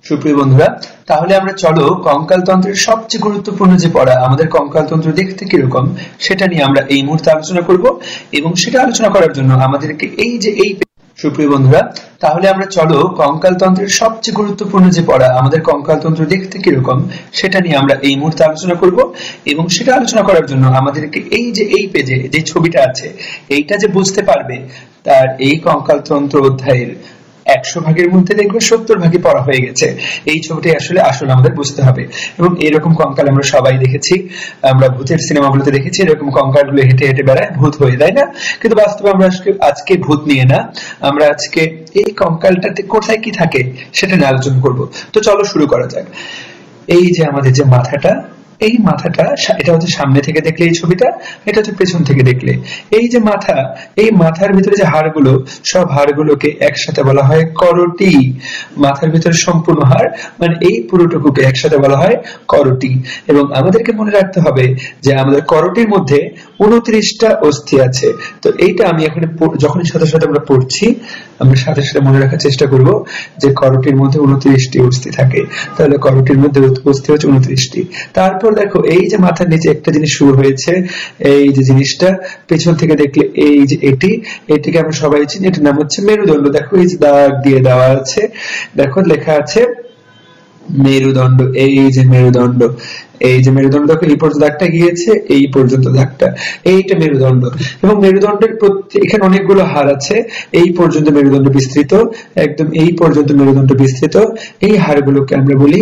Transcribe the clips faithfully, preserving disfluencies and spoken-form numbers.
সুপ্রিয় বন্ধুরা, তাহলে আমরা চলো কঙ্কাল তন্ত্রের সবচেয়ে গুরুত্বপূর্ণ যে পড়া আমাদের কঙ্কাল তন্ত্র দেখতে কিরকম সেটা নিয়ে আমরা এই মুহূর্তে আলোচনা করব। এবং সেটা আলোচনা করার জন্য আমাদেরকে এই যে এই সুপ্রিয় বন্ধুরা, তাহলে আমরা চলো কঙ্কাল তন্ত্রের সবচেয়ে গুরুত্বপূর্ণ যে পড়া আমাদের কঙ্কাল তন্ত্র দেখতে কিরকম সেটা নিয়ে আমরা এই মুহূর্তে আলোচনা করব। এবং সেটা আলোচনা করার জন্য আমাদেরকে এই যে এই পেজে যে ছবিটা আছে এইটা যে বুঝতে পারবে তার এই কঙ্কাল তন্ত্র অধ্যায়ের একশো ভাগের মধ্যে দেখবে সত্তর ভাগই পড়া হয়ে গেছে। এই ছবিটি আসলে আসলে আমাদের বুঝতে হবে। এবং এরকম কঙ্কাল আমরা সবাই দেখেছি, আমরা ভূতের সিনেমাগুলোতে দেখেছি এরকম কঙ্কালগুলো হেঁটে হেঁটে বেড়ায়, ভূত হয়ে, তাই না? কিন্তু বাস্তবে আমরা আজকে আজকে ভূত নিয়ে না, আমরা আজকে এই কঙ্কালটাতে কোথায় কি থাকে সেটা নিয়ে আলোচনা করব। তো চলো শুরু করা যাক। এই যে আমাদের যে মাথাটা, এই মাথাটা এটা হচ্ছে সামনে থেকে দেখলে এই ছবিটা, এটা হচ্ছে পেছন থেকে দেখলে এই যে মাথা, এই মাথার ভিতরে যে হাড়গুলো, সব হাড়গুলোকে একসাথে বলা হয় করোটি। মাথার ভিতরে সম্পূর্ণ হাড় মানে এই পুরোটুকুকে একসাথে বলা হয় করোটি। এবং আমাদেরকে মনে রাখতে হবে যে আমাদের করোটির মধ্যে উনত্রিশটা অস্থি আছে। তো এইটা আমি এখন যখন সাথে সাথে আমরা পড়ছি আমরা সাথে সাথে মনে রাখার চেষ্টা করব যে করোটির মধ্যে উনত্রিশটি অস্থি থাকে। তাহলে করোটির মধ্যে অস্থি হচ্ছে উনত্রিশটি। তারপর দেখো এই যে মাথার নিচে একটা জিনিস শুরু হয়েছে, এই যে জিনিসটা পেছন থেকে দেখলে এই যে এটি, এটিকে আমরা সবাই চিনি, এটার নাম হচ্ছে মেরুদণ্ড। দেখো এই যে দাগ দিয়ে দেওয়া আছে, দেখো লেখা আছে মেরুদণ্ড। এই যে মেরুদণ্ড, এই যে মেরুদণ্ড দেখো এই পর্যন্ত দাগটা গিয়েছে, এই পর্যন্ত দাগটা, এইটা মেরুদণ্ড। এবং মেরুদণ্ডের এখানে অনেকগুলো হাড় আছে, এই পর্যন্ত মেরুদণ্ড বিস্তৃত, একদম এই পর্যন্ত মেরুদণ্ড বিস্তৃত। এই হাড়গুলোকে আমরা বলি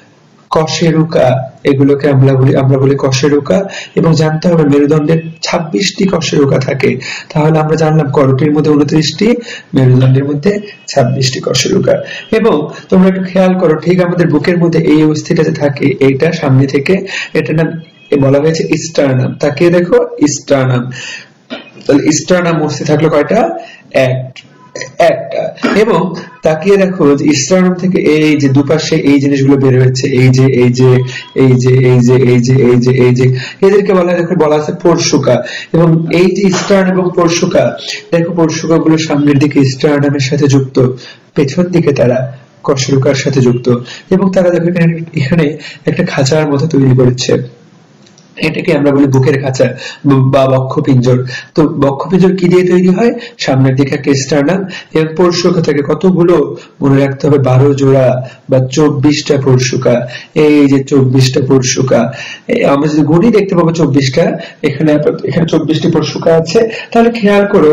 কশেরুকা, এগুলোকে আমরা বলি আমরা বলি কশেরুকা। এবং জানতে হবে মেরুদণ্ডের ছাব্বিশটি কশেরুকা থাকে। তাহলে আমরা জানলাম করোটির মধ্যে উনত্রিশটি, মেরুদণ্ডের মধ্যে ছাব্বিশটি কশেরুকা। এবং তোমরা একটু খেয়াল করো, ঠিক আমাদের বুকের মধ্যে এই অস্থিটা যে থাকে এইটা সামনে থেকে, এটার নাম বলা হয়েছে স্টার্নাম। তাকিয়ে দেখো স্টার্নাম। তাহলে স্টার্নাম অস্থি থাকলো কয়টা? এক একটা। এবং তাকিয়ে দেখো যে স্টার্নাম থেকে এই যে দুপাশে এই জিনিসগুলো বের হয়েছে, এই যে এই যে এই যে এই যে এই যে এই যে এই যে এদেরকে বলা হয়, দেখো বলা আছে পরশুকা। এবং এই যে স্টার্ন এবং পরশুকা, দেখো পরশুকা গুলো সামনের দিকে স্টার্নামের সাথে যুক্ত, পেছন দিকে তারা কশেরুকার সাথে যুক্ত। এবং তারা দেখো এখানে একটা খাঁচার মতো তৈরি করেছে, এটাকে আমরা বলি বুকের খাঁচা বা বক্ষপিঞ্জর। তো বক্ষপিঞ্জর কি দিয়ে তৈরি হয়? সামনের দিকে একটা স্টার্নাম এবং পরশুকা থেকে কতগুলো মনে রাখতে হবে, বারো জোড়া বা চব্বিশটা পরশুকা। এই যে চব্বিশটা পরশুকা, আমরা যদি গুণি দেখতে পাবো চব্বিশটা, এখানে এখানে চব্বিশটি পরশুকা আছে। তাহলে খেয়াল করো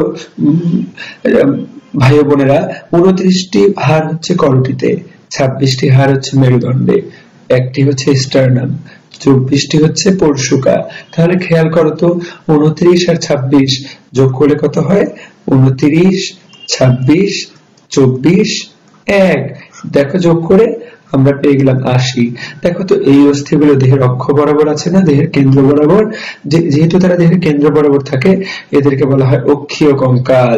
ভাই বোনেরা, উনত্রিশটি হাড় হচ্ছে করোটিতে, ছাব্বিশটি হাড় হচ্ছে মেরুদণ্ডে, একটি হচ্ছে স্টার্নাম, চব্বিশটি হচ্ছে পরশুকা। তাহলে খেয়াল করো তো উনত্রিশ আর ছাব্বিশ যোগ করলে কত হয়? উনত্রিশ, ছাব্বিশ, চব্বিশ, এক। দেখো যোগ করে আমরা পেয়ে গেলাম আশি। দেখো তো এই অস্থিগুলো দেহের অক্ষ বরাবর আছে না, দেহের কেন্দ্র বরাবর, যেহেতু তারা দেহের কেন্দ্র বরাবর থাকে এদেরকে বলা হয় অক্ষীয় কঙ্কাল।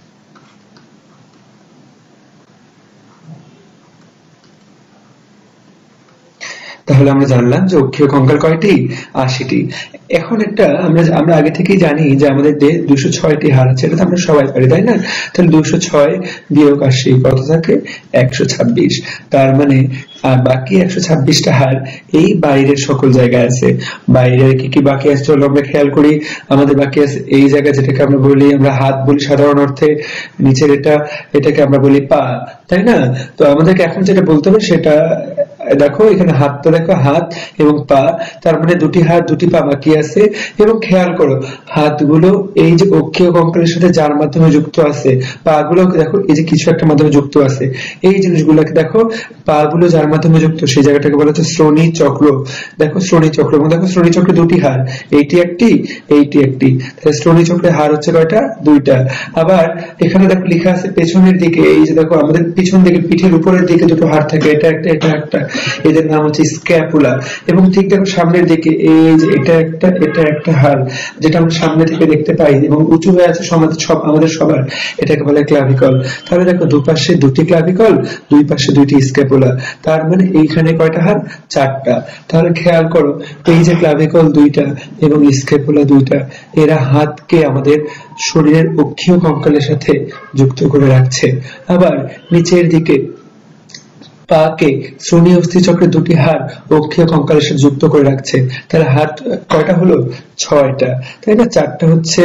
তাহলে আমরা জানলাম যে অক্ষীয় কঙ্কাল কয়টি? আশিটি। এখন একটা আমরা আমরা আগে থেকেই জানি যে আমাদের দেহে দুশো ছয়টি হাড় আছে, এটা তো আমরা সবাই পারি, তাই না? তাহলে দুশো ছয় বিয়োগ আশি কত থাকে? একশো ছাব্বিশ। তার মানে আর বাকি একশো ছাব্বিশটা হাড় এই বাইরের সকল জায়গায় আছে। বাইরের কি কি বাকি আছে চলো আমরা খেয়াল করি। আমাদের বাকি আছে এই জায়গা, যেটাকে আমরা বলি আমরা হাত বলি সাধারণ অর্থে, নিচের এটা এটাকে আমরা বলি পা, তাই না? তো আমাদেরকে এখন যেটা বলতে হবে সেটা দেখো, এখানে হাতটা দেখো, হাত এবং পা, তার মানে দুটি হাত দুটি পা বাকি আছে। এবং খেয়াল করো হাতগুলো এই যে অক্ষীয় কঙ্কালের সাথে যার মাধ্যমে যুক্ত আছে, পা গুলো দেখো এই যে কিছু একটা মাধ্যমে যুক্ত আছে, এই জিনিসগুলোকে দেখো, পা গুলো যার মাধ্যমে যুক্ত সেই জায়গাটাকে বলা হচ্ছে শ্রোণী চক্র। দেখো শ্রোণী চক্র, এবং দেখো শ্রোণী চক্রে দুটি হাড়, এইটি একটি এইটি একটি। তাহলে শ্রোণী চক্রের হাড় হচ্ছে কয়টা? দুইটা। আবার এখানে দেখো লেখা আছে পেছনের দিকে, এই যে দেখো আমাদের পিছন দিকে পিঠের উপরের দিকে দুটো হাড় থাকে, এটা একটা এটা একটা, এদের নাম হচ্ছে স্ক্যাপুলা। এবং ঠিক দেখো সামনের দিকে এই যে এটা একটা এটা একটা হাড়, যেটা আমরা সামনে থেকে দেখতে পাই এবং উঁচু হয়ে আছে সমাজে সব আমাদের সবার, এটাকে বলে ক্লাভিকল। তাহলে দেখো দুপাশে দুটি ক্লাভিকল, দুই পাশে দুইটি স্ক্যাপুলা, তার মানে এইখানে কয়টা হাড়? চারটা। তাহলে খেয়াল করো এই যে ক্লাভিকল দুইটা এবং স্ক্যাপুলা দুইটা, এরা হাতকে আমাদের শরীরের অক্ষীয় কঙ্কালের সাথে যুক্ত করে রাখছে। আবার নিচের দিকে পাকে শ্রোণী অস্থি চক্রের দুটি হাড় অক্ষীয় কঙ্কালের সাথে যুক্ত করে রাখছে। তাহলে হাড় কয়টা হলো? ছয়টা, তাই না? চারটা হচ্ছে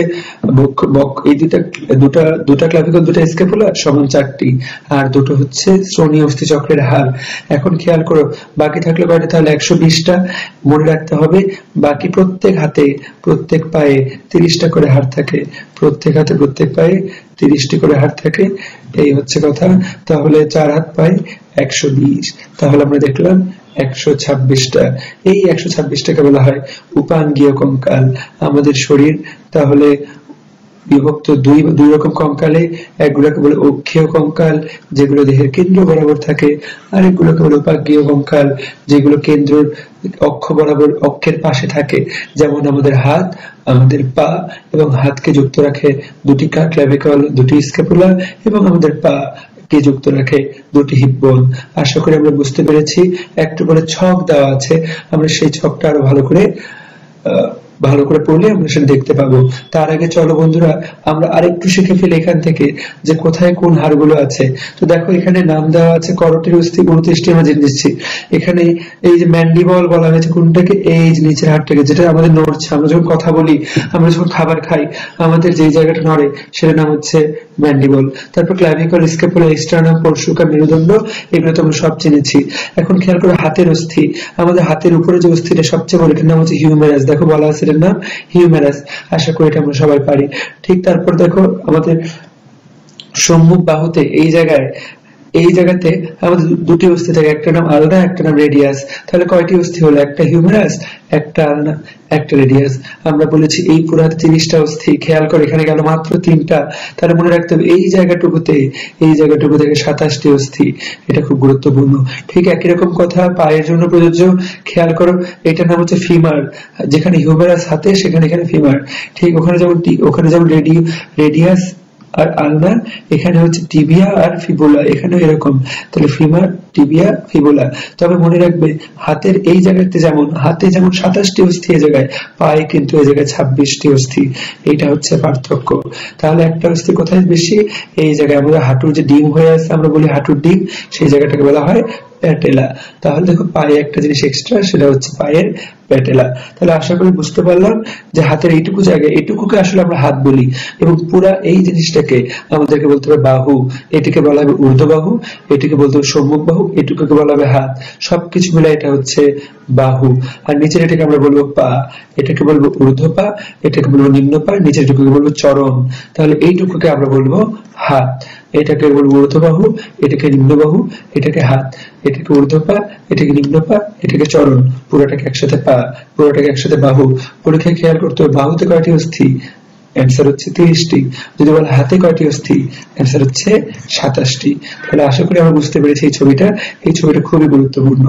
এই দুটা দুটা দুটা ক্লাভিকল দুটা স্ক্যাপুলা সমান চারটি, আর দুটো হচ্ছে শ্রোণী অস্থি চক্রের হাড়। এখন খেয়াল করো বাকি থাকলো কয়টা? তাহলে একশো বিশটা। মনে রাখতে হবে বাকি প্রত্যেক হাতে প্রত্যেক পায়ে তিরিশটা করে হাড় থাকে, প্রত্যেক হাতে প্রত্যেক পায়ে তিরিশটি করে হাড় থাকে। এই হচ্ছে কথা। তাহলে চার হাত পায়ে একশো বিশ, তাহলে আমরা দেখলাম একশো ছাব্বিশটা। এই একশো ছাব্বিশটাকে বলা হয় উপাঙ্গীয় কঙ্কাল আমাদের শরীর। তাহলে বিভক্ত দুই দুই রকম কঙ্কালে, একগুলোকে বলে অক্ষীয় কঙ্কাল যেগুলো দেহের কেন্দ্র বরাবর থাকে, আর একগুলোকে বলে উপাঙ্গীয় কঙ্কাল যেগুলো কেন্দ্রের অক্ষ বরাবর অক্ষের পাশে থাকে। যেমন আমাদের হাত, আমাদের পা এবং হাতকে যুক্ত রাখে দুটি ক্লাভিকল, দুটি স্ক্যাপুলা এবং আমাদের পা কে যুক্ত রাখে দুটি হিপ বোন। আশা করি আমরা বুঝতে পেরেছি। একটু করে ছক দেওয়া আছে, আমরা সেই ছকটা আরো ভালো করে আহ ভালো করে পড়লে আমরা সেটা দেখতে পাবো। তার আগে চলো বন্ধুরা আমরা আরেকটু শিখে ফেলি এখান থেকে যে কোথায় কোন হাড়গুলো আছে। তো দেখো এখানে নাম দেওয়া আছে করোটির অস্থি উনত্রিশটি, আমরা জেনে নিচ্ছি। এখানে এই যে ম্যান্ডিবল বলা হয়েছে কোনটাকে? এই যে নিচের হাড়টাকে, যেটা আমাদের নড়ছে। আমরা যখন কথা বলি, আমরা যখন খাবার খাই, আমাদের যে জায়গাটা নড়ে সেটার নাম হচ্ছে ম্যান্ডিবল। তারপর ক্লাভিকল, স্ক্যাপুলা, স্টার্নাম, পরশুকা, মেরুদণ্ড, এগুলো তো আমরা সব চিনেছি। এখন খেয়াল করো হাতের অস্থি, আমাদের হাতের উপরে যে অস্থিটা সবচেয়ে বড়, এটার নাম হচ্ছে হিউমেরাস। দেখো বলা আছে এটার নাম হিউমেরাস। আশা করি এটা আমরা সবাই পারি। ঠিক তারপর দেখো আমাদের সম্মুখ বাহুতে এই জায়গায় এই জায়গাতে আমাদের দুটি অস্থি থাকে, একটা নাম আলনা, একটা নাম রেডিয়াস। তাহলে কয়টি অস্থি হলো? একটা হিউমেরাস, একটা আলনা, একটা রেডিয়াস। আমরা বলেছি এই পুরো তিরিশটা অস্থি। খেয়াল করে এখানে গেল মাত্র তিনটা। তাহলে মনে রাখতে হবে এই জায়গাটুকুতে এই জায়গাটুকু থেকে সাতাশটি অস্থি। এটা খুব গুরুত্বপূর্ণ। ঠিক একই রকম কথা পায়ের জন্য প্রযোজ্য। খেয়াল করো এটার নাম হচ্ছে ফিমার। যেখানে হিউমেরাস হাতে, সেখানে এখানে ফিমার। ঠিক ওখানে যেমন ওখানে যেমন রেডিও রেডিয়াস আর আলনা, এখানে হচ্ছে টিবিয়া আর ফিবুলা, এখানে এরকম। তাহলে ফিমার, টিবিয়া, ফিবুলা। তবে মনে রাখবে হাতের এই জায়গাতে যেমন হাতে যেমন সাতাশটি অস্থি এই জায়গায়, পায়ে কিন্তু এই জায়গায় ছাব্বিশটি অস্থি। এইটা হচ্ছে পার্থক্য। তাহলে একটা অস্থি কোথায় বেশি? এই জায়গায়। আমরা হাঁটুর যে ডিম হয়ে আছে, আমরা বলি হাঁটুর ডিম, সেই জায়গাটাকে বলা হয় প্যাটেলা। তাহলে দেখো পায়ে একটা জিনিস এক্সট্রা, সেটা হচ্ছে পায়ের প্যাটেলা। তাহলে আশা করি বুঝতে পারলাম যে হাতের এইটুকু জায়গায়, এইটুকুকে আসলে আমরা হাত বলি, এবং পুরা এই জিনিসটাকে আমাদেরকে বলতে হবে বাহু। এটিকে বলা হবে ঊর্ধ্ব বাহু, এটিকে বলতে হবে সম্মুখ বাহু, এটুকুকে বলা হবে হাত। সবকিছু মিলে এটা হচ্ছে বাহু। আর নিচের এটাকে আমরা বলবো পা, এটাকে বলবো ঊর্ধ্ব পা, এটাকে বলবো নিম্ন পা, নিচের এটুকুকে বলবো চরণ। তাহলে এইটুকুকে আমরা বলবো হাত। এটাকে বলবো ঊর্ধ্ব বাহু, এটাকে নিম্ন বাহু, এটাকে হাত, এটাকে ঊর্ধ্ব পা, এটাকে নিম্ন পা, এটাকে চরণ। পুরোটাকে একসাথে পা, পুরোটাকে একসাথে বাহু। পরীক্ষায় খেয়াল করতে হবে বাহুতে কয়টি অস্থি? অ্যান্সার হচ্ছে তিরিশটি। যদি বলে হাতে কয়টি অস্থি? অ্যান্সার হচ্ছে সাতাশটি। তাহলে আশা করি আমরা বুঝতে পেরেছি এই ছবিটা। এই ছবিটা খুবই গুরুত্বপূর্ণ।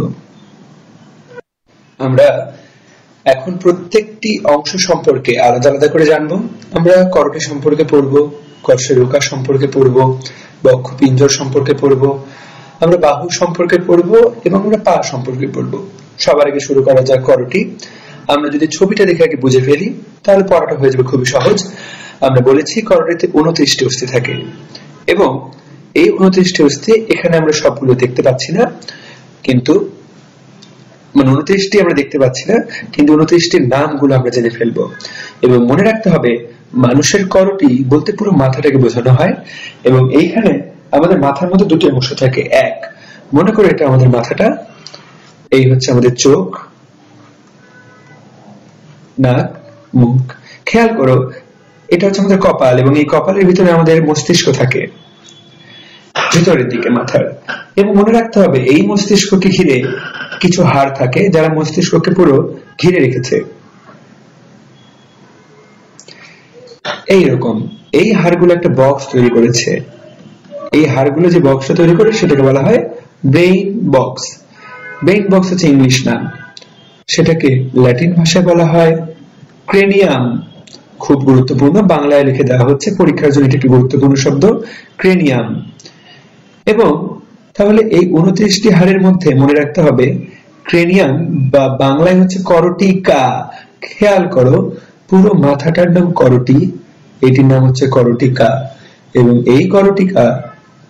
আমরা এখন প্রত্যেকটি অংশ সম্পর্কে আলাদা আলাদা করে জানবো। আমরা করোটি সম্পর্কে পড়বো, কর্শেরুকা সম্পর্কে পড়বো, বক্ষ পিঞ্জর সম্পর্কে পড়বো, আমরা বাহু সম্পর্কে পড়বো এবং আমরা পা সম্পর্কে পড়বো। সবার আগে শুরু করা যাক করোটি। আমরা যদি ছবিটা দেখে আগে বুঝে ফেলি তাহলে পড়াটা হয়ে যাবে খুবই সহজ। আমরা বলেছি করোটিতে উনত্রিশটি অস্থি থাকে, এবং এই উনত্রিশটি অস্থি এখানে আমরা সবগুলো দেখতে পাচ্ছি না, কিন্তু মানে উনত্রিশটি আমরা দেখতে পাচ্ছি না, কিন্তু উনত্রিশটির নামগুলো আমরা জেনে ফেলবো। এবং মনে রাখতে হবে মানুষের করোটি বলতে পুরো মাথাটাকে বোঝানো হয়, এবং এইখানে আমাদের মাথার মধ্যে দুটি অংশ থাকে। এক, মনে করে এটা আমাদের মাথাটা, এই হচ্ছে আমাদের চোখ, নাক, মুখ। খেয়াল করো এটা হচ্ছে আমাদের কপাল, এবং এই কপালের ভিতরে আমাদের মস্তিষ্ক থাকে ভিতরের দিকে মাথার। এবং মনে রাখতে হবে এই মস্তিষ্ককে ঘিরে কিছু হাড় থাকে যারা মস্তিষ্ককে পুরো ঘিরে রেখেছে। এইরকম এই হাড়গুলো একটা বক্স তৈরি করেছে। এই হাড়গুলো যে বক্সটা তৈরি করে সেটাকে বলা হয় ব্রেইন বক্স। ব্রেইন বক্স হচ্ছে ইংলিশ নাম, সেটাকে ল্যাটিন ভাষায় বলা হয় ক্রেনিয়াম। খুব গুরুত্বপূর্ণ, বাংলায় লিখে দেওয়া হচ্ছে পরীক্ষার জন্য, এটা একটি গুরুত্বপূর্ণ শব্দ ক্রেনিয়াম। এবং তাহলে এই উনত্রিশটি হাড়ের মধ্যে মনে রাখতে হবে ক্রেনিয়াম বা বাংলায় হচ্ছে করটিকা। খেয়াল করো পুরো মাথাটার নাম করটি, এটির নাম হচ্ছে করটিকা। এবং এই করটিকা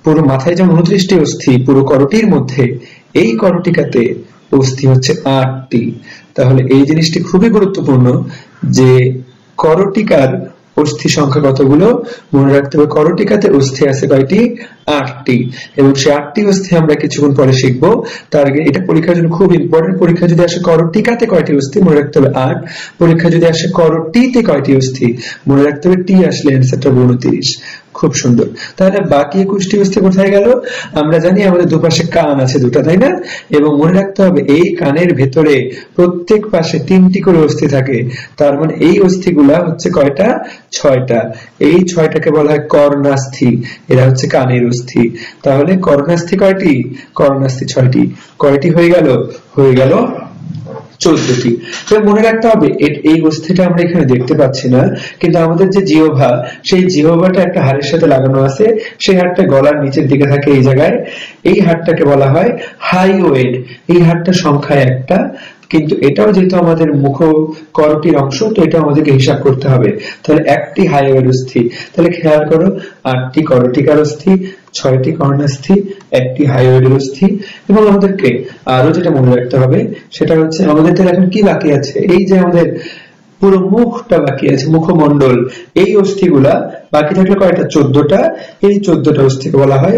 পুরো মাথায় যেমন উনত্রিশটি অস্থি, পুরো করটির মধ্যে এই করটিকাতে অস্থি হচ্ছে আটটি। তাহলে এই জিনিসটি খুবই গুরুত্বপূর্ণ যে করটিকার অস্থি সংখ্যা কতগুলো মনে রাখতে হবে। করটিকাতে অস্থি আছে কয়টি? আটটি। এবং সেই আটটি অস্থি আমরা কিছুক্ষণ পরে শিখবো। তার আগে এটা পরীক্ষার জন্য খুব ইম্পর্টেন্ট। পরীক্ষা যদি আসে করটিকাতে কয়টি অস্থি মনে রাখতে হবে আট। পরীক্ষা যদি আসে করটিতে কয়টি অস্থি মনে রাখতে হবে টি আসলে অ্যান্সারটা উনত্রিশ। খুব সুন্দর। তাহলে বাকি একুশটি অস্থি কোথায় গেল? আমরা জানি আমাদের দুপাশে কান আছে দুটা, তাই না? এবং মনে রাখতে হবে এই কানের ভেতরে প্রত্যেক পাশে তিনটি করে অস্থি থাকে। তার মানে এই অস্থিগুলা হচ্ছে কয়টা? ছয়টা। এই ছয়টাকে বলা হয় কর্ণাস্থি। এরা হচ্ছে কানের অস্থি। তাহলে কর্ণাস্থি কয়টি? কর্ণাস্থি ছয়টি। কয়টি হয়ে গেল? হয়ে গেল চোদ্দটি। মনে রাখতে হবে এই অস্থিটা আমরা এখানে দেখতে পাচ্ছি না, কিন্তু আমাদের যে জিহ্বা, সেই জিহ্বাটা একটা হাড়ের সাথে লাগানো আছে। সেই হাড়টা গলার নিচের দিকে থাকে এই জায়গায়। এই হাড়টাকে বলা হয় হাইওয়েড। এই হাড়টা সংখ্যায় একটা, কিন্তু এটাও যেহেতু আমাদের মুখ করটির অংশ, তো এটা আমাদেরকে হিসাব করতে হবে। তাহলে একটি হাইওয়েড অস্থি। তাহলে খেয়াল করো, আটটি করটিকার অস্থি, ছয়টি কর্ণাস্থি, একটি হাইওয়েডের অস্থি। এবং আমাদেরকে আরো যেটা মনে রাখতে হবে সেটা হচ্ছে আমাদের এখন কি বাকি আছে? এই যে আমাদের পুরো মুখটা বাকি আছে, মুখমণ্ডল। এই অস্থিগুলা বাকি থাকলে কয়টা? চোদ্দটা। এই চোদ্দটা অস্থিকে বলা হয়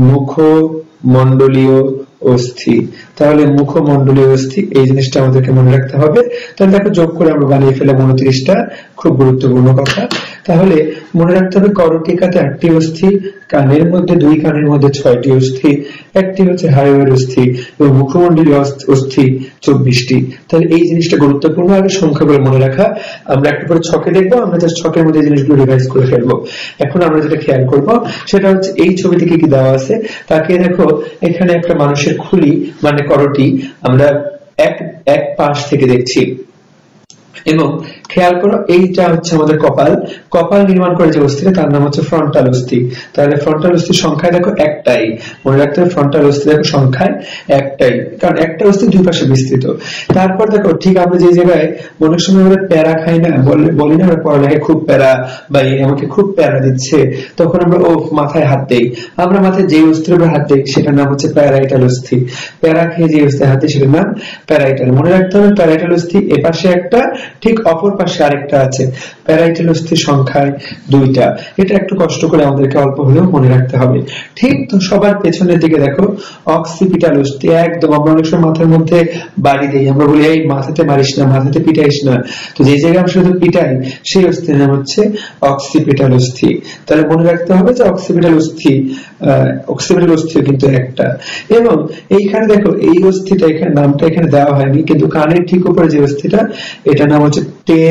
মুখমণ্ডলীয় অস্থি। তাহলে মুখমণ্ডলীয় অস্থি, এই জিনিসটা আমাদেরকে মনে রাখতে হবে। তাহলে দেখো যোগ করে আমরা বানিয়ে ফেললাম উনত্রিশটা। খুব গুরুত্বপূর্ণ কথা। তাহলে মনে রাখতে হবে করটিকাতে আটটি অস্থি, কানের মধ্যে দুই কানের মধ্যে ছয়টি অস্থি, একটি হচ্ছে হাইওয়েড অস্থি, এবং মুখমণ্ডলীয় অস্থি চব্বিশটি। তাহলে এই জিনিসটা গুরুত্বপূর্ণ। আগে সংখ্যাগুলো মনে রাখা। আমরা একটু পরে ছকে দেখবো, আমরা জাস্ট ছকের মধ্যে জিনিসগুলো রিভাইজ করে ফেলবো। এখন আমরা যেটা খেয়াল করবো সেটা হচ্ছে এই ছবিতে কি কি দেওয়া আছে। তাকে দেখো, এখানে একটা মানুষের খুলি মানে করটি আমরা এক এক পাশ থেকে দেখছি। এবং খেয়াল করো, এইটা হচ্ছে আমাদের কপাল। কপাল নির্মাণ করে যে অস্থিটা তার নাম হচ্ছে ফ্রন্টাল অস্থি। তাহলে ফ্রন্টাল অস্থির সংখ্যায় দেখো একটাই। মনে রাখতে হবে ফ্রন্টাল অস্থি দেখো সংখ্যায় একটাই, কারণ একটা অস্থি দুই পাশে বিস্তৃত। তারপর দেখো, ঠিক আমরা যে জায়গায় অনেক সময় আমরা প্যারা খাই না, বলি না আমরা পড়ালেখায় খুব প্যারা, বা আমাকে খুব প্যারা দিচ্ছে, তখন আমরা ও মাথায় হাত দেই। আমরা মাথায় যে অস্থির উপর হাত দেই সেটার নাম হচ্ছে প্যারাইটাল অস্থি। প্যারা খেয়ে যে অস্থি হাত দেই সেটার নাম প্যারাইটাল। মনে রাখতে হবে প্যারাইটাল অস্থি এপাশে একটা, ঠিক অপর পাশে আরেকটা আছে। প্যারাইটাল অস্থির সংখ্যায় দুইটা। এটা একটু কষ্ট করে আমাদেরকে অল্প হলেও মনে রাখতে হবে। ঠিক তো সবার পেছনের দিকে দেখো অক্সিপিটাল অস্থি। একদম আমরা অনেক সময় মাথার মধ্যে বাড়ি দেই, আমরা বলি এই মাথাতে মারিস না, মাথাতে পিটাইস না। তো যে জায়গায় আমরা শুধু পিটাই সেই অস্থির নাম হচ্ছে অক্সিপিটাল অস্থি। তাহলে মনে রাখতে হবে যে অক্সিপিটাল অস্থি, অক্সিপিটাল অস্থি কিন্তু একটা। এবং এইখানে দেখো এই অস্থিটা, এখানে নামটা এখানে দেওয়া হয়নি, কিন্তু কানের ঠিক উপরে যে অস্থিটা এটা নাম হচ্ছে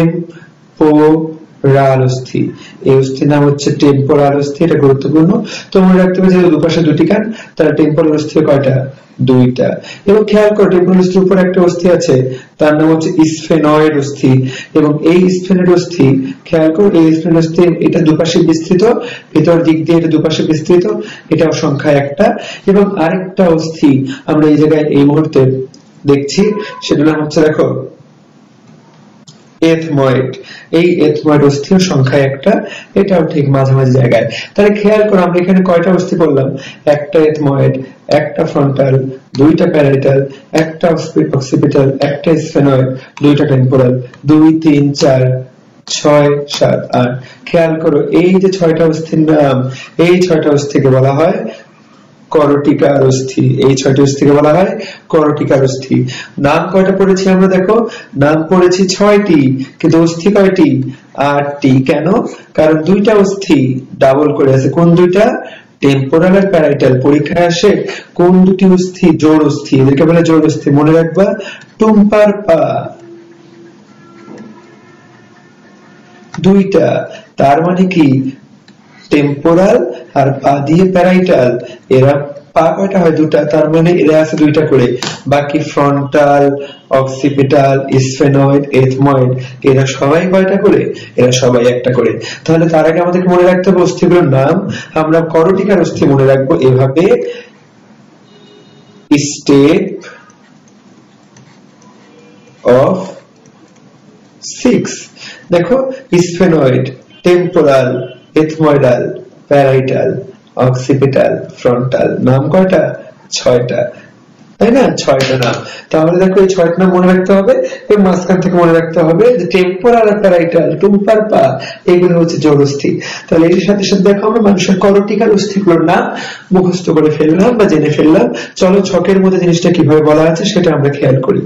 টেম্পোরাল অস্থি। এই অস্থির নাম হচ্ছে টেম্পোরাল অস্থি। এটা গুরুত্বপূর্ণ। তো মনে রাখতে হবে যে দুপাশে দুটি কান, তাহলে টেম্পোরাল অস্থি কয়টা? দুইটা। এবং খেয়াল করো টেম্পোরাল অস্থির উপরে একটা অস্থি আছে, তার নাম হচ্ছে স্ফেনয়েড অস্থি। এবং এই স্ফেনয়েড অস্থি খেয়াল করো, এই স্ফেনয়েড অস্থি এটা দুপাশে বিস্তৃত, ভেতর দিক দিয়ে এটা দুপাশে বিস্তৃত, এটাও সংখ্যা একটা। এবং আরেকটা অস্থি আমরা এই জায়গায় এই মুহূর্তে দেখছি, সেটার নাম হচ্ছে দেখো এথময়েড। এই এথময়েড অস্থির সংখ্যা একটা, এটাও ঠিক মাঝামাঝি জায়গায়। তাহলে খেয়াল করো আমরা এখানে কয়টা অস্থি বললাম? একটা এথময়েড, একটা ফ্রন্টাল, দুইটা প্যারাইটাল, একটা অক্সিপিটাল, একটা স্ফেনয়েড, দুইটা টেম্পোরাল, দুই তিন চার ছয় সাত আট। খেয়াল করো এই যে ছয়টা অস্থির নাম, এই ছয়টা অস্থিকে বলা হয় করটিকার অস্থি। এই ছয়টি অস্থিকে বলা হয় করটিকার অস্থি। নাম কয়টা পড়েছি আমরা? দেখো নাম পড়েছি ছয়টি, কিন্তু অস্থি কয়টি? আটটি। কেন? কারণ দুইটা অস্থি ডাবল করে আছে। কোন দুইটা? টেম্পোরাল আর প্যারাইটাল। পরীক্ষায় আসে কোন দুটি অস্থি? জোড় অস্থি, এদেরকে বলে জোড় অস্থি। মনে রাখবা টুম্পার পা দুইটা, তার মানে কি টেম্পোরাল আর পা দিয়ে প্যারাইটাল। এরা পা কয়টা হয়? দুটা, তার মানে এরা আছে দুইটা করে। বাকি ফ্রন্টাল, অক্সিপিটাল, স্ফেনয়েড, এথময়েড এরা সবাই কয়টা করে? এরা সবাই একটা করে। তাহলে তার আগে আমাদেরকে মনে রাখতে হবে অস্থিগুলোর নাম। আমরা করটিকার অস্থি মনে রাখবো এভাবে, স্টেপ অফ সিক্স। দেখো sphenoid, temporal, ethmoidal, parietal, occipital, frontal, নাম কয়টা? ছয়টা, তাই না? ছয়টা নাম। তাহলে দেখো এই ছয়টা নাম মনে রাখতে হবে এবং মাঝখান থেকে মনে রাখতে হবে যে টেম্পোরাল আর প্যারাইটাল, টুম্পার পা, এগুলো হচ্ছে জড়স্থি। তাহলে এর সাথে সাথে দেখো আমরা মানুষের করটিকাল অস্থিগুলোর নাম মুখস্থ করে ফেললাম বা জেনে ফেললাম। চলো ছকের মধ্যে জিনিসটা কিভাবে বলা আছে সেটা আমরা খেয়াল করি।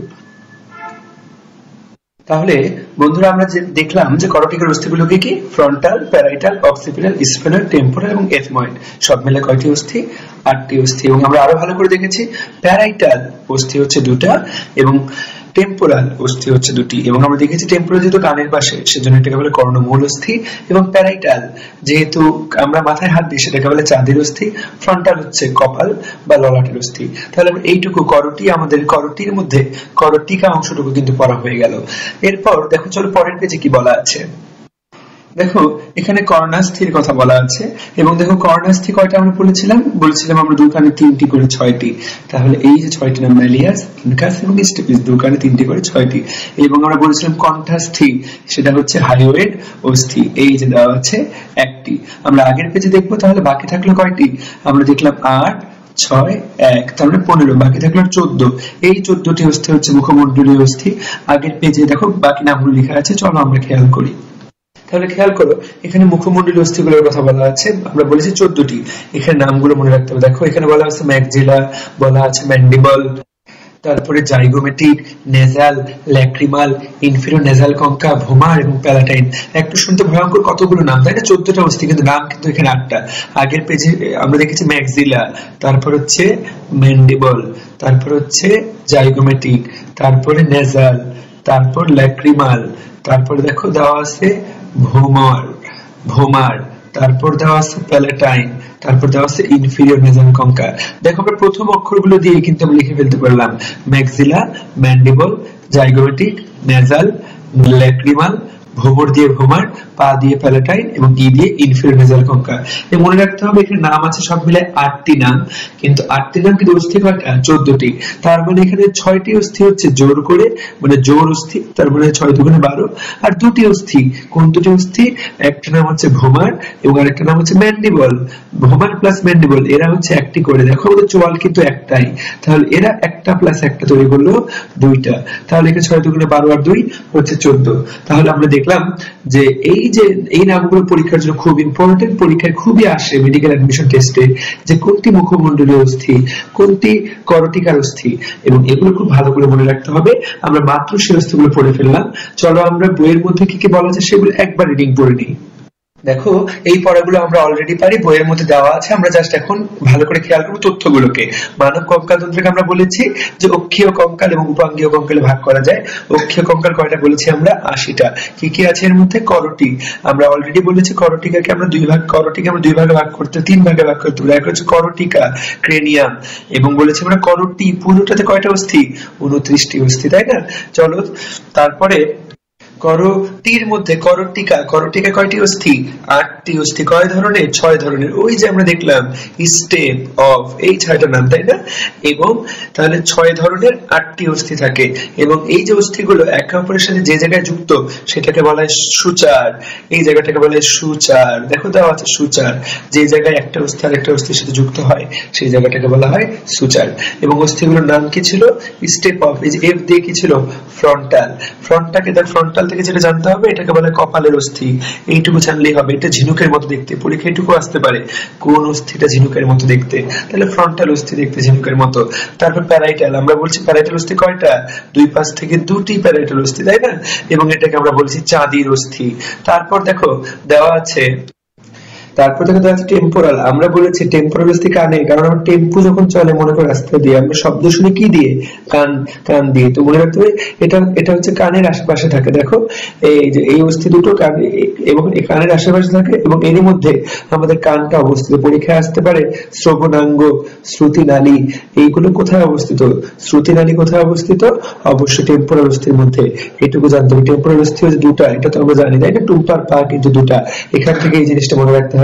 তাহলে বন্ধুরা আমরা যে দেখলাম যে করটিকাল অস্থিগুলো কি কি? Frontal, parietal, occipital, spinal, temporal এবং এথময়েড। সব মিলে কয়টি অস্থি? আটটি অস্থি। এবং আমরা আরো ভালো করে দেখেছি প্যারাইটাল অস্থি হচ্ছে দুটা এবং টেম্পোরাল অস্থি হচ্ছে দুটি। এবং আমরা দেখেছি টেম্পোরাল যেহেতু কানের পাশে সেজন্য এটাকে বলে কর্ণমূল অস্থি, এবং প্যারাইটাল যেহেতু আমরা মাথায় হাত দিই সেটাকে বলে চাঁদের অস্থি, ফ্রন্টাল হচ্ছে কপাল বা ললাটের অস্থি। তাহলে এইটুকু করটি আমাদের করটির মধ্যে করটিকা অংশটুকু কিন্তু পড়া হয়ে গেল। এরপর দেখো চলো পরের পেজে কি বলা আছে। দেখো এখানে কর্ণাস্থির কথা বলা আছে এবং দেখো কর্ণাস্থি কয়টা আমরা বলেছিলাম? বলেছিলাম আমরা দুই কানে তিনটি করে ছয়টি। তাহলে এই যে ছয়টি নাম ম্যালিয়াস, ইনকাস এবং স্টেপিস, দুই কানে তিনটি করে ছয়টি। এবং আমরা বলেছিলাম কণ্ঠাস্থি, সেটা হচ্ছে হাইওয়েড অস্থি, এই যে দেওয়া আছে একটি। আমরা আগের পেজে দেখবো তাহলে বাকি থাকলো কয়টি? আমরা দেখলাম আট, ছয়, এক, তাহলে পনেরো, বাকি থাকলো চোদ্দ। এই চোদ্দটি অস্থি হচ্ছে মুখমণ্ডলীয় অস্থি। আগের পেজে দেখো বাকি নামগুলো লেখা আছে, চলো আমরা খেয়াল করি। তাহলে খেয়াল করো এখানে মুখমণ্ডলীয় অস্থিগুলোর কথা বলা আছে, আমরা বলেছি চোদ্দটি। এখানে নামগুলো মনে রাখতে হবে। দেখো এখানে বলা আছে ম্যাক্সিলা, বলা আছে ম্যান্ডিবল, তারপরে zygomatic, nasal, lacrimal, inferior nasal concha, vomer এবং প্যালাটাইন। একটু শুনতে ভয়ঙ্কর কতগুলো নাম, তাই না? চোদ্দটা অস্থি কিন্তু নাম কিন্তু এখানে আটটা। আগের পেজে আমরা দেখেছি ম্যাক্সিলা, তারপর হচ্ছে ম্যান্ডিবল, তারপর হচ্ছে জাইগোমেটিক, তারপরে নেজাল, তারপর ল্যাক্রিমাল, তারপর দেখো দেওয়া আছে ভোমার, ভোমার, তারপর দেওয়া আছে প্যালাটাইন, তারপর দেওয়া আছে ইনফেরিয়র নেজাল কঙ্কা। দেখো আমরা প্রথম অক্ষরগুলো দিয়ে কিন্তু আমরা লিখে ফেলতে পারলাম maxilla, mandible, zygomatic, nasal, lacrimal, vomer দিয়ে ভোমার, পা দিয়ে প্যালাটাইন এবং ই দিয়ে ইনফেরিয়র নেজাল কঙ্কা। এই মনে রাখতে হবে এখানে নাম আছে সব মিলে আটটি নাম, কিন্তু আটটি নাম কিন্তু অস্থি কয়টা? চোদ্দটি। তার মানে এখানে ছয়টি অস্থি হচ্ছে জোর করে, মানে জোর অস্থি, তার মানে ছয় দুগুণে বারো। আর দুটি অস্থি, কোন দুটি অস্থি? একটা নাম হচ্ছে ভোমার এবং আরেকটা নাম হচ্ছে ম্যান্ডিবল। ভোমার প্লাস ম্যান্ডিবল এরা হচ্ছে একটি করে। দেখো আমাদের চোয়াল কিন্তু একটাই, তাহলে এরা একটা প্লাস একটা তৈরি করলো দুইটা। তাহলে এখানে ছয় দুগুণে বারো আর দুই হচ্ছে চোদ্দ। তাহলে আমরা দেখলাম যে এই যে এই নামগুলো পরীক্ষার জন্য খুব ইম্পর্টেন্ট, পরীক্ষায় খুবই আসে মেডিকেল অ্যাডমিশন টেস্টে, যে কোনটি মুখমণ্ডলীয় অস্থি, কোনটি করটিকার অস্থি, এবং এগুলো খুব ভালো করে মনে রাখতে হবে। আমরা মাত্র সেই অস্থিগুলো পড়ে ফেললাম। চলো আমরা বইয়ের মধ্যে কি কি বলা আছে সেগুলো একবার রিডিং পড়ে নিই। দেখো এই পড়াগুলো আমরা অলরেডি পারি, বইয়ের মধ্যে দেওয়া আছে, আমরা জাস্ট এখন ভালো করে খেয়াল করব তথ্যগুলোকে। মানব কঙ্কালতন্ত্রকে আমরা বলেছি যে অক্ষীয় কঙ্কাল এবং উপাঙ্গীয় কঙ্কালে ভাগ করা যায়। অক্ষীয় কঙ্কাল কয়টা বলেছি আমরা? আশিটা। কি কি আছে এর মধ্যে? করটি, আমরা অলরেডি বলেছি করটিকাকে আমরা দুই ভাগ, করটিকে আমরা দুই ভাগে ভাগ করতে, তিন ভাগে ভাগ করতে পারি। এক হচ্ছে করটিকা, ক্রেনিয়াম, এবং বলেছি আমরা করটি পুরোটাতে কয়টা অস্থি? উনত্রিশটি অস্থি, তাই না? চলো তারপরে করটির মধ্যে করটিকা, করটিকা কয়টি অস্থি? আটটি অস্থি। কয় ধরনের? ছয় ধরনের। ওই যে আমরা দেখলাম স্টেপ অফ, এই ছয়টা নাম, তাই না? এবং তাহলে ছয় ধরনের আটটি অস্থি থাকে, এবং এই যে অস্থিগুলো একে অপরের সাথে যে জায়গায় যুক্ত সেটাকে বলা হয় সূচার। এই জায়গাটাকে বলা হয় সূচার। দেখো দেওয়া আছে সূচার, যে জায়গায় একটা অস্থি আর একটা অস্থির সাথে যুক্ত হয় সেই জায়গাটাকে বলা হয় সূচার। এবং অস্থিগুলোর নাম কি ছিল? Step of. এই যে এফ দিয়ে কি ছিল? ফ্রন্টাল। ফ্রন্টটাকে দেখ, ফ্রন্টাল থেকে যেটা জানতে হবে এটাকে বলে কপালের অস্থি। এইটুকু জানলেই হবে। এটা ঝিনুকের মতো দেখতে, পরীক্ষা এটুকু আসতে পারে কোন অস্থিটা ঝিনুকের মতো দেখতে, তাহলে ফ্রন্টাল অস্থি দেখতে ঝিনুকের মতো। তারপর প্যারাইটাল, আমরা বলছি প্যারাইটাল অস্থি কয়টা? দুই পাশ থেকে দুটি প্যারাইটাল অস্থি, তাই না? এবং এটাকে আমরা বলছি চাঁদির অস্থি। তারপর দেখো দেওয়া আছে, তারপর দেখো দেওয়া আছে টেম্পোরাল। আমরা বলেছি টেম্পোরাল অস্থি কানে, কারণ আমরা টেম্পো যখন চলে মনে করে রাস্তা দিয়ে আমরা শব্দ শুনি কি দিয়ে? কান, কান দিয়ে। তো মনে রাখতে হবে এটা এটা হচ্ছে কানের আশেপাশে থাকে। দেখো এই যে এই অস্থি দুটো কান এবং এই কানের আশেপাশে থাকে, এবং এর মধ্যে আমাদের কানটা অবস্থিত। পরীক্ষায় আসতে পারে শ্রবণাঙ্গ, শ্রুতিনালী, এইগুলো কোথায় অবস্থিত? শ্রুতিনালী কোথায় অবস্থিত? অবশ্যই টেম্পোরাল অস্থির মধ্যে। এটুকু জানতে হবে। টেম্পোরাল অস্থি হচ্ছে দুটা, এটা তো আমরা জানি, তাই না? টুম্পার পা কিন্তু দুটা। এখান থেকে এই জিনিসটা মনে রাখতে হবে।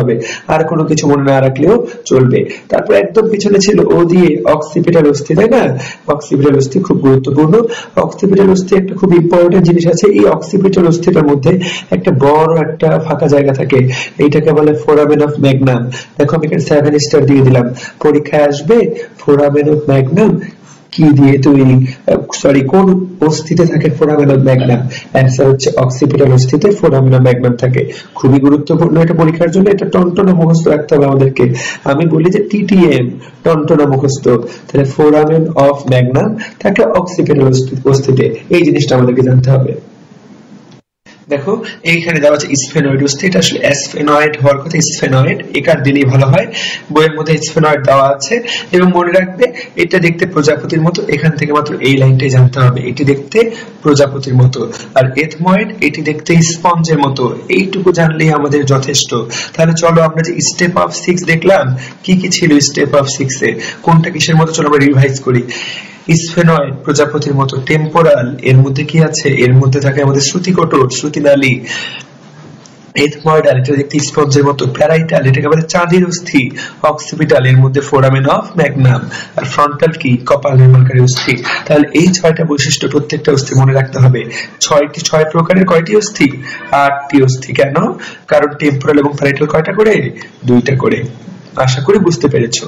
হবে, আর কোনো কিছু মনে না রাখলেও চলবে। তারপর একদম পিছনে ছিল ও দিয়ে অক্সিপিটাল অস্থি, তাই না? অক্সিপিটাল অস্থি খুব গুরুত্বপূর্ণ। অক্সিপিটাল অস্থি একটা খুব ইম্পর্টেন্ট জিনিস আছে, এই অক্সিপিটাল অস্থিটার মধ্যে একটা বড় একটা ফাঁকা জায়গা থাকে, এইটাকে বলে ফোরামেন অফ ম্যাগনাম। দেখো আমি এখানে সেভেন স্টার দিয়ে দিলাম, পরীক্ষায় আসবে ফোরামেন অফ ম্যাগনাম কি দিয়ে তৈরি, সরি কোন অস্থিতে থাকে ফোরামেন অফ ম্যাগনাম? অ্যান্সার হচ্ছে অক্সিপিটাল অস্থিতে ফোরামেন অফ ম্যাগনাম থাকে। খুবই গুরুত্বপূর্ণ এটা পরীক্ষার জন্য, এটা টনটনা মুখস্থ রাখতে হবে আমাদেরকে। আমি বলি যে টিটিএম টনটনা মুখস্থ, তাহলে ফোরামেন অফ ম্যাগনাম থাকে অক্সিপিটাল অস্থিতে, এই জিনিসটা আমাদেরকে জানতে হবে। দেখো এইখানে দেওয়া আছে স্ফেনয়েড অস্থি, এটা আসলে অ্যাসফেনয়েড হওয়ার কথা, স্ফেনয়েড একার দিলেই ভালো হয়। বইয়ের মধ্যে স্ফেনয়েড দেওয়া আছে এবং মনে রাখবে এটা দেখতে প্রজাপতির মতো, এখান থেকে মাত্র এই লাইনটাই জানতে হবে, এটি দেখতে প্রজাপতির মতো। আর এথময়েড এটি দেখতে স্পঞ্জের মতো, এইটুকু জানলেই আমাদের যথেষ্ট। তাহলে চলো আমরা যে স্টেপ অফ সিক্স দেখলাম, কি কি ছিল স্টেপ অফ সিক্স এ, কোনটা কিসের মতো, চলো আমরা রিভাইজ করি। স্ফেনয়েড প্রজাপতির মতো, টেম্পোরাল এর মধ্যে কি আছে, এর মধ্যে থাকে আমাদের শ্রুতিকটর শ্রুতিনালী। এথময়েডাল এটা দেখতে স্পঞ্জের মতো, প্যারাইটাল এটাকে বলে চাঁদের অস্থি। অক্সিপিটাল এর মধ্যে ফোরামেন অফ ম্যাগনাম, আর ফ্রন্টাল কি কপাল নির্মাণকারী অস্থি। তাহলে এই ছয়টা বৈশিষ্ট্য প্রত্যেকটা অস্থি মনে রাখতে হবে। ছয়টি ছয় প্রকারের কয়টি অস্থি? আটটি অস্থি। কেন? কারণ টেম্পোরাল এবং প্যারাইটাল কয়টা করে? দুইটা করে। আশা করি বুঝতে পেরেছো।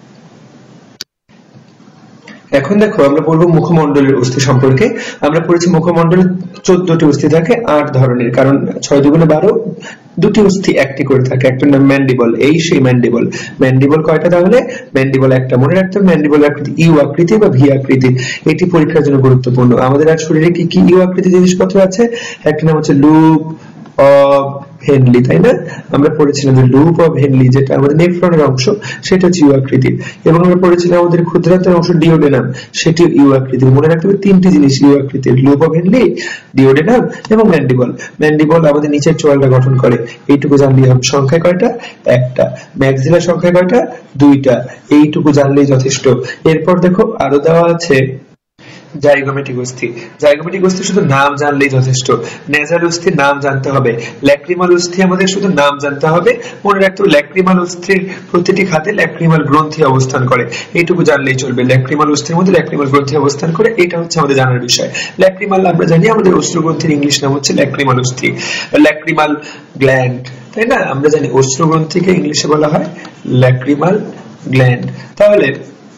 এখন দেখো আমরা বলবো মুখমণ্ডলের অস্থি সম্পর্কে। আমরা পড়েছি মুখমণ্ডলে চোদ্দটি অস্থি থাকে, আট ধরনের, কারণ ছয় দুগুণে বারো, দুটি অস্থি একটি করে থাকে, একটা নাম ম্যান্ডিবল, এই সেই ম্যান্ডিবল। ম্যান্ডিবল কয়টা? তাহলে ম্যান্ডিবল একটা, মনে রাখতে হবে ম্যান্ডিবল আকৃতি ইউ আকৃতি বা ভি আকৃতি, এটি পরীক্ষার জন্য গুরুত্বপূর্ণ। আমাদের আর শরীরে কি কি ইউ আকৃতি জিনিসপত্র আছে? একটা নাম হচ্ছে লুপ অফ হেনলি, তাই না? আমরা পড়েছিলাম যে লুপ অফ হেনলি যেটা আমাদের নেফ্রনের অংশ, সেটা হচ্ছে ইউ আকৃতির। এবং আমরা পড়েছিলাম আমাদের ক্ষুদ্রান্তের অংশ ডিওডেনাম, সেটি ইউ আকৃতির। মনে রাখতে হবে তিনটি জিনিস ইউ আকৃতির, লুপ অফ হেনলি, ডিওডেনাম এবং ম্যান্ডিবল। ম্যান্ডিবল আমাদের নিচের চোয়ালটা গঠন করে, এইটুকু জানলেই হবে। সংখ্যায় কয়টা? একটা। ম্যাক্সিলার সংখ্যায় কয়টা? দুইটা। এইটুকু জানলেই যথেষ্ট। এরপর দেখো আরো দেওয়া আছে জাইগোমেটিক অস্থি। জাইগোমেটিক অস্থি শুধু নাম জানলেই যথেষ্ট। নেজাল অস্থির নাম জানতে হবে। ল্যাক্রিমাল অস্থি আমাদের শুধু নাম জানতে হবে। মনে রাখতে হবে ল্যাক্রিমাল অস্থির প্রতিটি খাতে ল্যাক্রিমাল গ্রন্থি অবস্থান করে, এইটুকু জানলেই চলবে। ল্যাক্রিমাল অস্থির মধ্যে ল্যাক্রিমাল গ্রন্থি অবস্থান করে, এটা হচ্ছে আমাদের জানার বিষয়। ল্যাক্রিমাল আমরা জানি আমাদের অশ্রুগ্রন্থির ইংলিশ নাম হচ্ছে ল্যাক্রিমাল অস্থি, ল্যাক্রিমাল গ্ল্যান্ড, তাই না? আমরা জানি অশ্রুগ্রন্থিকে ইংলিশে বলা হয় ল্যাক্রিমাল গ্ল্যান্ড। তাহলে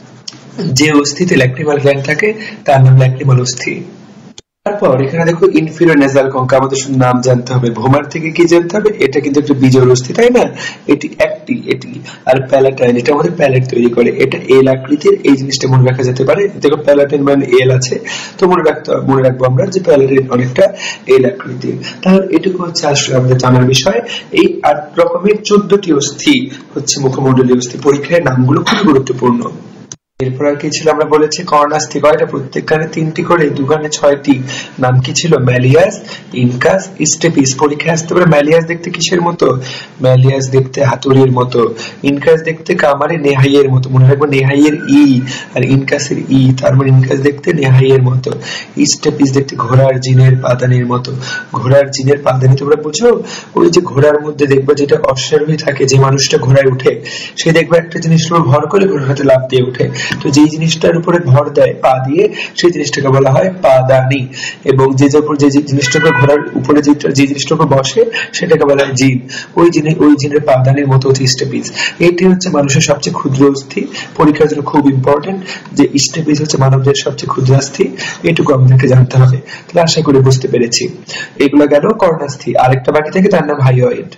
যে অস্থিতে ল্যাক্রিমাল গ্ল্যান্ড থাকে তার নাম ল্যাক্রিমাল অস্থি। তারপর এখানে দেখো ইনফিরিয়র নেজাল কঙ্কা, আমাদের শুধু নাম জানতে হবে। ভোমার থেকে কি জানতে হবে? এটা কিন্তু একটা বিজোড় অস্থি, তাই না? এটি একটি, এটি আর প্যালাটাইন, এটা আমাদের প্যালেট তৈরি করে, এটা এল আকৃতির। এই জিনিসটা মনে রাখা যেতে পারে, দেখো প্যালাটাইন মানে এল আছে, তো মনে রাখতে মনে রাখবো আমরা যে প্যালাটাইন অনেকটা এল আকৃতির। তাহলে এটুকু হচ্ছে আসলে আমাদের জানার বিষয়। এই আট রকমের চোদ্দটি অস্থি হচ্ছে মুখমণ্ডলীয় অস্থি, পরীক্ষায় নামগুলো খুব গুরুত্বপূর্ণ। এরপর আর কি ছিল? আমরা বলেছি কর্ণাস্থি কয়টা? প্রত্যেকখানে তিনটি করে, দুখানে ছয়টি। নাম কি ছিল? Malleus, incus, stapes. পরীক্ষায় আসতে পারে ম্যালিয়াস দেখতে কিসের মতো? ম্যালিয়াস দেখতে হাতুড়ির মতো। ইনকাস দেখতে কামারে নেহাইয়ের মতো, মনে রাখবো নেহাইয়ের ই আর ইনকাসের ই, তার মানে ইনকাস দেখতে নেহাইয়ের মতো। স্টেপিস দেখতে ঘোড়ার জিনের পাদানির মতো। ঘোড়ার জিনের পাদানি তোমরা বুঝো? ওই যে ঘোড়ার মধ্যে দেখবা যেটা অশ্বারোহী থাকে, যে মানুষটা ঘোড়ায় উঠে, সে দেখবা একটা জিনিস ভর করে ঘোড়ার হাতে লাফ দিয়ে উঠে, তো যেই জিনিসটার উপরে ভর দেয় পা দিয়ে, সেই জিনিসটাকে বলা হয় পাদানি। এবং যে যে জিনিসটার উপর ঘোড়ার উপরে যে জিনিসটার উপর বসে সেটাকে বলা হয় জিন। ওই জিনিস ওই জিনের পাদানির মতো হচ্ছে স্টেপিস। এটি হচ্ছে মানুষের সবচেয়ে ক্ষুদ্র অস্থি, পরীক্ষার জন্য খুব ইম্পর্টেন্ট যে স্টেপিস হচ্ছে মানবদের সবচেয়ে ক্ষুদ্র অস্থি। এটুকু আমাদেরকে জানতে হবে। তাহলে আশা করি বুঝতে পেরেছি। এগুলো গেল কর্ণাস্থি। আরেকটা বাকি থাকে, তার নাম হাইওয়েড।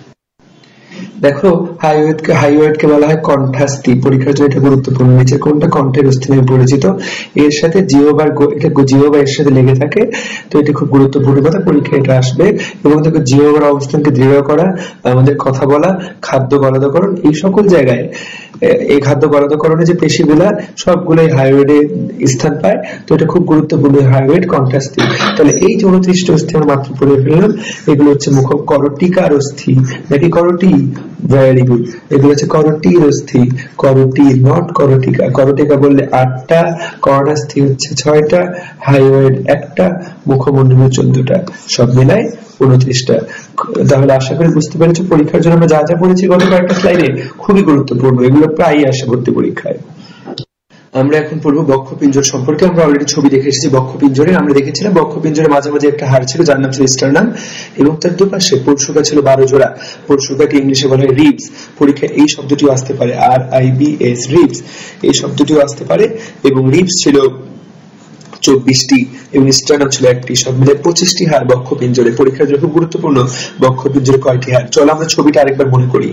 দেখো হাইওয়েডকে হাইওয়েডকে বলা হয় কণ্ঠাস্থি, পরীক্ষার জন্য এটা গুরুত্বপূর্ণ। নিচে কোনটা কণ্ঠের অস্থি নামে পরিচিত? এর সাথে জিহ্বার, এটা জিহ্বা এর সাথে লেগে থাকে, তো এটা খুব গুরুত্বপূর্ণ কথা, পরীক্ষায় এটা আসবে। এবং দেখো জিহ্বার অবস্থানকে দৃঢ় করা, আমাদের কথা বলা, খাদ্য গলাধকরণ, এই সকল জায়গায় এই খাদ্য গলাধকরণে যে পেশিগুলা সবগুলোই হাইওয়েডে স্থান পায়, তো এটা খুব গুরুত্বপূর্ণ হাইওয়েড কণ্ঠাস্থি। তাহলে এই যে উনত্রিশটি অস্থি আমরা মাত্র পড়ে ফেললাম, এগুলো হচ্ছে মুখ করটিকার অস্থি নাকি করটি? ভেরি গুড, এগুলো হচ্ছে করটির অস্থি, করটির, নট করটিকা। করটিকা বললে আটটা, কর্ণাস্থি হচ্ছে ছয়টা, হাইওয়েড একটা, মুখমণ্ডল চোদ্দটা, সব মিলাই উনত্রিশটা। তাহলে আশা করি বুঝতে পেরেছো পরীক্ষার জন্য আমরা যা যা পড়েছি গত কয়েকটা স্লাইডে খুবই গুরুত্বপূর্ণ, এগুলো প্রায়ই আসে ভর্তি পরীক্ষায়। আমরা এখন পড়বো বক্ষপিঞ্জর সম্পর্কে। আমরা অলরেডি ছবি দেখে এসেছি বক্ষপিঞ্জরে। আমরা দেখেছিলাম বক্ষপিঞ্জরে মাঝামাঝি একটা হাড় ছিল যার নাম ছিল স্টার্নাম এবং তার দুপাশে পরশুকা ছিল বারো জোড়া। পরশুকাকে ইংলিশে বলা হয় রিবস। পরীক্ষায় এই শব্দটিও আসতে পারে, আর আই বি এস, রিবস, এই শব্দটিও আসতে পারে। এবং রিবস ছিল চব্বিশটি এবং স্টার্নাম ছিল একটি, সব মিলে পঁচিশটি হাড় বক্ষপিঞ্জরে। পরীক্ষার জন্য খুব গুরুত্বপূর্ণ বক্ষপিঞ্জরে কয়টি হাড়। চলো আমরা ছবিটা আরেকবার মনে করি।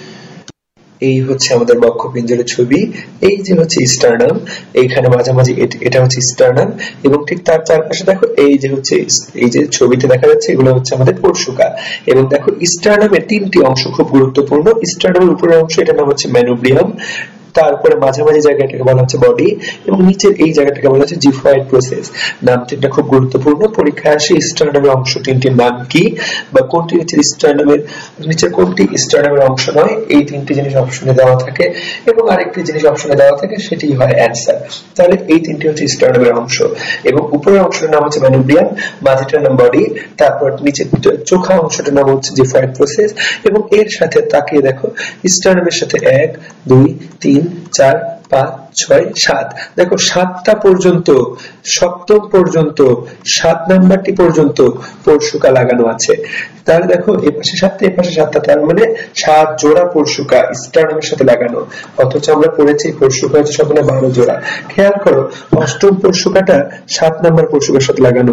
এই হচ্ছে আমাদের বক্ষপিঞ্জরের ছবি। এই যে হচ্ছে স্টার্নাম, এইখানে মাঝামাঝি এটা হচ্ছে স্টার্নাম এবং ঠিক তার চারপাশে দেখো এই যে হচ্ছে এই যে ছবিতে দেখা যাচ্ছে এগুলো হচ্ছে আমাদের পরশুকা। এবং দেখো স্টার্নামের তিনটি অংশ খুব গুরুত্বপূর্ণ। স্টার্নামের উপরের অংশ, এটার নাম হচ্ছে ম্যানুব্রিয়াম, তারপরে মাঝামাঝি জায়গাটাকে বলা হচ্ছে বডি এবং নিচের এই জায়গাটাকে বলা হচ্ছে জিফয়েড প্রসেস। নাম তিনটা খুব গুরুত্বপূর্ণ। পরীক্ষায় আসে স্টার্নামের অংশ তিনটির নাম কি বা কোনটি নিচের স্টার্নামের নিচের কোনটি স্টার্নামের অংশ নয়, এই তিনটি জিনিস অপশনে দেওয়া থাকে এবং আরেকটি জিনিস অপশনে দেওয়া থাকে, সেটি হয় অ্যানসার। তাহলে এই তিনটি হচ্ছে স্টার্নামের অংশ এবং উপরের অংশের নাম হচ্ছে ম্যানুব্রিয়াম, মাঝেরটার নাম বডি, তারপর নিচের চোখা অংশটার নাম হচ্ছে জিফয়েড প্রসেস। এবং এর সাথে তাকিয়ে দেখো স্টার্নামের সাথে এক দুই তিন চার পাঁচ ছয় সাত, দেখো সাতটা পর্যন্ত, সপ্তম পর্যন্ত, সাত নাম্বারটি পর্যন্ত পরশুকা লাগানো আছে। তাহলে দেখো এই পাশে সাতটা এই পাশে সাতটা, তার মানে সাত জোড়া পরশুকা স্টার্নামের সাথে লাগানো। অথচ আমরা পড়েছি পরশুকা হচ্ছে সবগুলো বারো জোড়া। খেয়াল করো অষ্টম পরশুকাটা সাত নাম্বার পরশুকার সাথে লাগানো,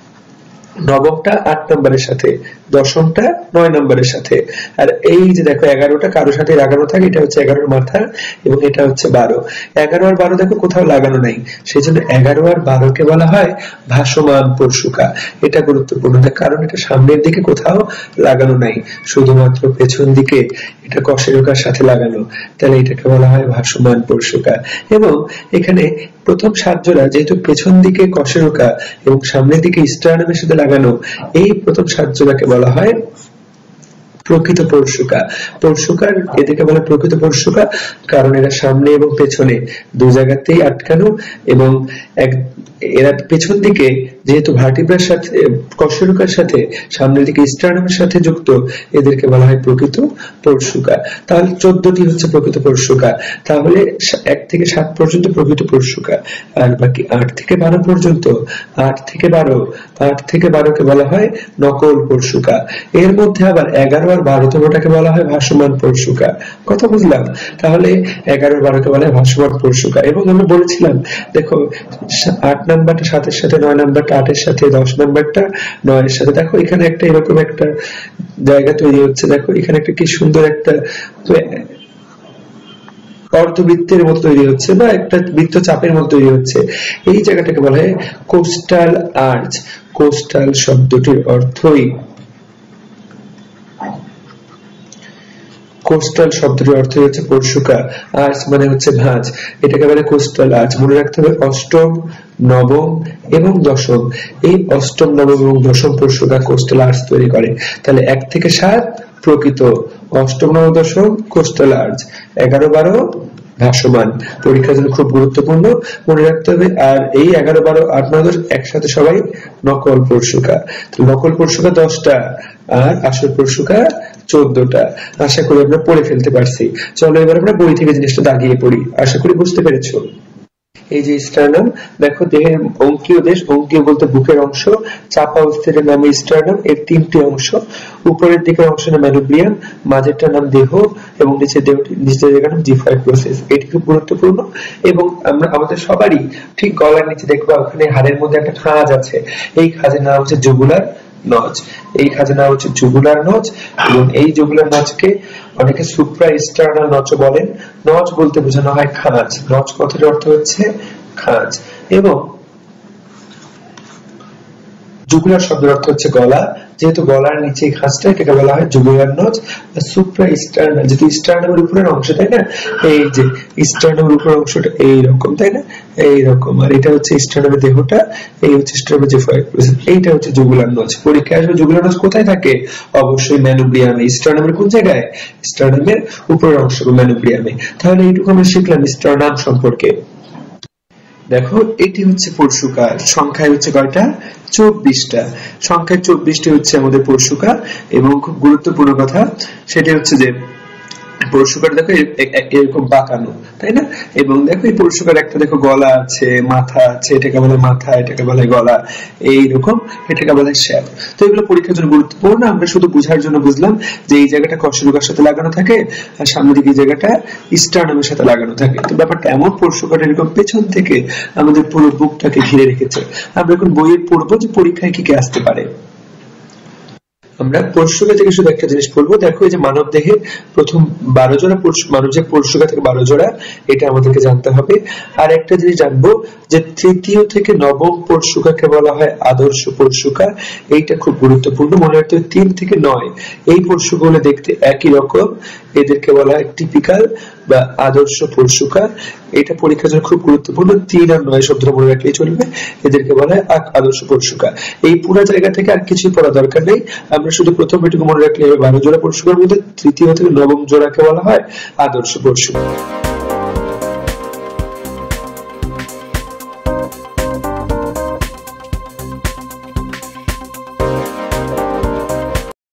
নবমটা আট নম্বরের সাথে, দশমটা নয় নম্বরের সাথে, আর এই যে দেখো এগারোটা কারোর সাথে লাগানো থাকে, এটা হচ্ছে এগারোর মাথা এবং এটা হচ্ছে বারো। এগারো আর বারো দেখো কোথাও লাগানো নাই, সেই জন্য এগারো আর বারোকে বলা হয় ভাসমান পরশুকা। এটা গুরুত্বপূর্ণ কারণ এটা সামনের দিকে কোথাও লাগানো নাই, শুধুমাত্র পেছন দিকে এটা কশেরুকার সাথে লাগানো, তাহলে এটাকে বলা হয় ভাসমান পরশুকা। এবং এখানে প্রথম সাত জোড়া যেহেতু পেছন দিকে কশেরুকা এবং সামনের দিকে স্টার্নামের সাথে লাগানো, এই প্রথম সাত জোড়াকে বলা হয় প্রকৃত পরশুকা। পরশুকার এদেরকে বলে প্রকৃত পরশুকা কারণ এরা সামনে এবং পেছনে দু জায়গাতেই আটকানো এবং এক এরা পেছন দিকে যেহেতু ভার্টিব্রার সাথে কশেরুকার সাথে সামনের দিকে স্টার্নামের সাথে যুক্ত, এদেরকে বলা হয় প্রকৃত পরশুকা। তাহলে চোদ্দটি হচ্ছে প্রকৃত পরশুকা। তাহলে এক থেকে সাত পর্যন্ত প্রকৃত পরশুকা আর বাকি আট থেকে বারো পর্যন্ত, আট থেকে বারো আট থেকে বারোকে বলা হয় নকল পরশুকা। এর মধ্যে আবার এগারো আর বারোতমটাকে বলা হয় ভাসমান পরশুকা। কথা বুঝলাম? তাহলে এগারো বারোকে বলা হয় ভাসমান পরশুকা। এবং আমরা বলেছিলাম দেখো আট নাম্বারটা সাতের সাথে, নয় নাম্বারটা আটের সাথে, দশ নাম্বারটা নয়ের সাথে। দেখো এখানে একটা এরকম একটা জায়গা তৈরি হচ্ছে, দেখো এখানে একটা কি সুন্দর একটা অর্ধবৃত্তের মতো তৈরি হচ্ছে বা একটা বৃত্ত চাপের মতো তৈরি হচ্ছে। এই জায়গাটাকে বলা হয় কোস্টাল আর্চ। কোস্টাল শব্দটির অর্থই কোস্টাল শব্দটির অর্থ হচ্ছে পরশুকা, আর্চ মানে হচ্ছে ভাঁজ, এটাকে বলে কোস্টাল আর্চ। মনে রাখতে হবে অষ্টম, নবম এবং দশম, এই অষ্টম, নবম এবং দশম পরশুকা কোস্টাল আর্চ তৈরি করে। তাহলে এক থেকে সাত প্রকৃত, অষ্টম, নবম, দশম কোস্টাল আর্চ, এগারো বারো ভাসমান। পরীক্ষার জন্য খুব গুরুত্বপূর্ণ, মনে রাখতে হবে। আর এই এগারো বারো আট নয় দশ একসাথে সবাই নকল পরশুকা। নকল পরশুকা দশটা আর আসল পরশুকা চোদ্দটা। আশা করি আমরা পড়ে ফেলতে পারছি। চলো এবার আমরা বই থেকে জিনিসটা দাগিয়ে পড়ি। আশা করি বুঝতে পেরেছো। এই যে স্টার্নাম, দেখো দেহের অঙ্কীয় দেশ, অঙ্কীয় বলতে বুকের অংশ, চাপা অস্থিরের নামে স্টার্নাম, এর তিনটি অংশ, উপরের দিকের অংশ নাম ম্যানুব্রিয়াম, মাঝেরটার নাম দেহ এবং নিচের দেহটি নিচের জায়গার নাম জিফয়েড প্রসেস। এটি খুব গুরুত্বপূর্ণ। এবং আমরা আমাদের সবারই ঠিক গলার নিচে দেখবো ওখানে হাড়ের মধ্যে একটা খাঁজ আছে, এই খাঁজের নাম হচ্ছে জুগুলার নজ। এই খাঁজের নাম হচ্ছে জুগুলার নজ এবং এই জুগুলার নজকে অনেকে সুপ্রা স্টার্নাল নজ বলেন। নজ বলতে বোঝানো হয় খাঁজ। নজ কথার অর্থ হচ্ছে খাঁজ এবং জুগুলার শব্দের অর্থ হচ্ছে গলা। যেহেতু গলার নিচে খাঁজটা, এটাকে বলা হয় জুগুলার নজ বা সুপ্রা স্টার্নাল। যেহেতু স্টার্নামের উপরের অংশ, তাই না, এই যে স্টার্নামের উপরের অংশটা এইরকম, তাই না, এইরকম, আর এটা হচ্ছে স্টার্নামের দেহটা, এই হচ্ছে স্টার্নামের জিফয়েড প্রসেস, এইটা হচ্ছে জুগুলার নজ। পরীক্ষায় আসবে জুগুলার নজ কোথায় থাকে? অবশ্যই ম্যানুব্রিয়ামে। স্টার্নামের কোন জায়গায়? স্টার্নামের উপরের অংশ ম্যানুব্রিয়ামে। তাহলে এইটুকু আমরা শিখলাম স্টার্নাম সম্পর্কে। দেখো এটি হচ্ছে পরশুকা, সংখ্যায় হচ্ছে কয়টা? চব্বিশটা। সংখ্যায় চব্বিশটি হচ্ছে আমাদের পরশুকা। এবং খুব গুরুত্বপূর্ণ কথা সেটা হচ্ছে যে পরশুকার দেখো এরকম বাঁকানো, তাই না? এবং দেখো এই পরশুকার একটা দেখো গলা আছে, মাথা আছে, এটাকে বলে মাথা, এটাকে বলে গলা, এইরকম এটাকে বলে শ্যাপ। তো এগুলো পরীক্ষার জন্য গুরুত্বপূর্ণ। আমরা শুধু বোঝার জন্য বুঝলাম যে এই জায়গাটা কশেরুকার সাথে লাগানো থাকে আর সামনের দিকে এই জায়গাটা স্টার্নামের সাথে লাগানো থাকে। তো ব্যাপারটা এমন, পরশুকার এরকম পেছন থেকে আমাদের পুরো বুকটাকে ঘিরে রেখেছে। আমরা এখন বইয়ে পড়বো যে পরীক্ষায় কি কি আসতে পারে। আমরা পরশুকা থেকে শুধু একটা জিনিস বলবো, দেখো এই যে মানব দেহে প্রথম বারো জোড়া মানব যে পরশুকা থেকে বারো জোড়া, এটা আমাদেরকে জানতে হবে। আর একটা জিনিস জানবো যে তৃতীয় থেকে নবম পরশুকাকে বলা হয় আদর্শ পরশুকা। এইটা খুব গুরুত্বপূর্ণ, মনে রাখতে হবে। তিন থেকে নয় এই পরশুকাগুলো দেখতে একই রকম, এদেরকে বলা হয় টিপিক্যাল বা আদর্শ পরশুকা। এটা পরীক্ষার জন্য খুব গুরুত্বপূর্ণ। তিন আর নয় শব্দটা মনে রাখলেই চলবে, এদেরকে বলা হয় আদর্শ পরশুকা। এই পুরো জায়গা থেকে আর কিছুই পড়া দরকার নেই, আমরা শুধু প্রথম এটুকু মনে রাখলে হবে। বারো জোড়া পরশুকার মধ্যে তৃতীয় থেকে নবম জোড়াকে বলা হয় আদর্শ পরশুকা।